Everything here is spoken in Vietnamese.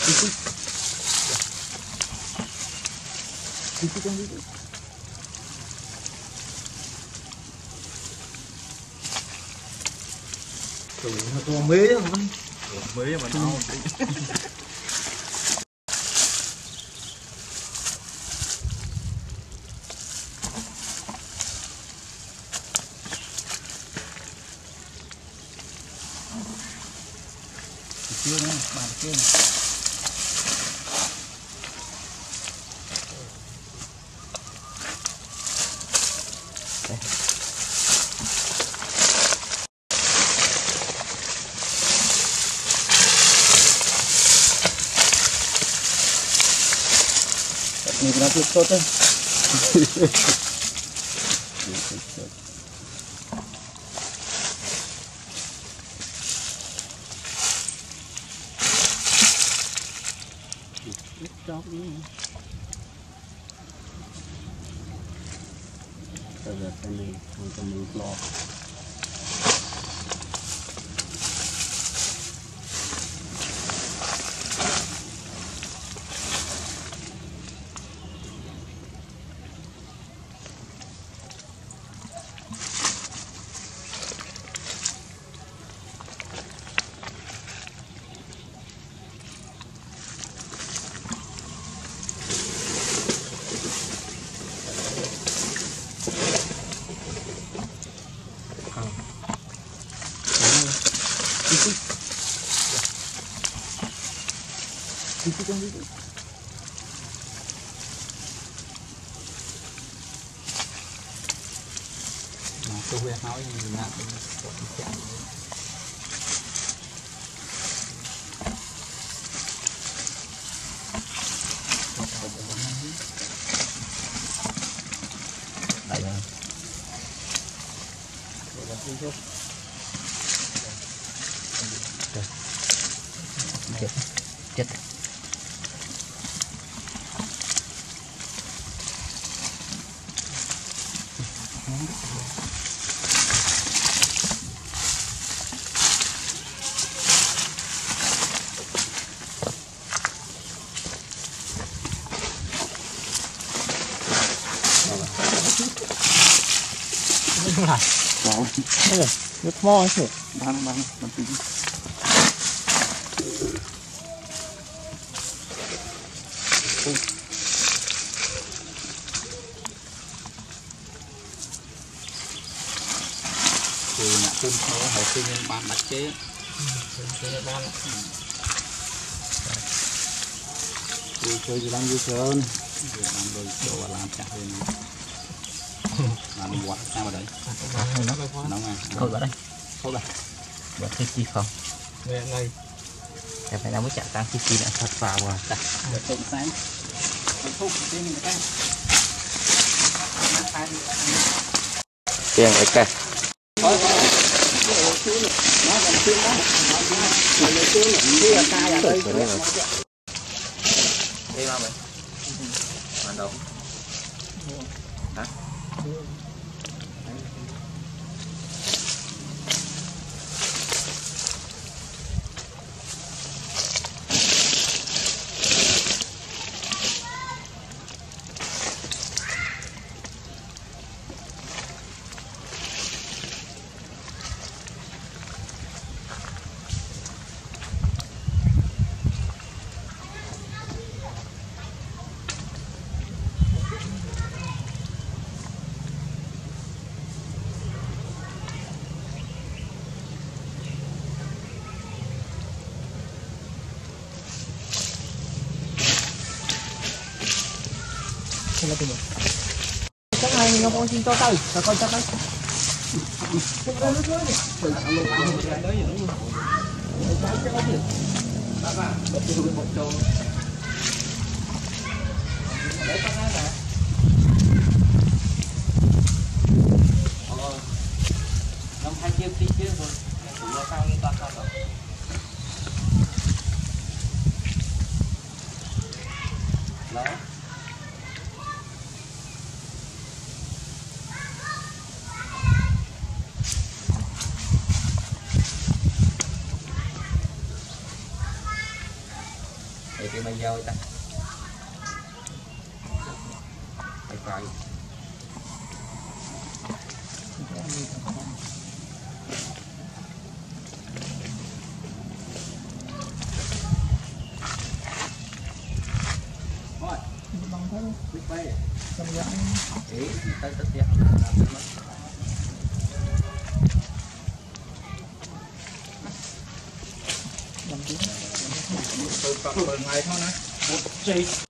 Còn mế không? Mế mà nó chưa nữa, bàn kia này. Ini berarti total. Chót đi. Bây giờ cái này không có mình lo. Tôi huyệt nói gì là chết nước mo chứ bán tí thì nãy phun thấu hồi phun lên bán bạch chế vui chơi gì làm vui sơn làm rồi chỗ làm chặt lên làm quạt sao vào đấy nóng à thôi vào đây thôi vào bật cái chi không đây em phải làm mới chặt tăng chi chi đã thật vào rồi đặt để trộn sáng thúc trên mình cái tiền cái thôi đi mà mày ăn đâu hả chắc này nó con xin cho tay và con cho tay năm hai chiếc tí chiếc rồi nó cao như ta sao rồi đó để cái bây giờ ta phải biết bay trong dạng ý tới tất nhiên tôi còn 10 ngày thôi nè.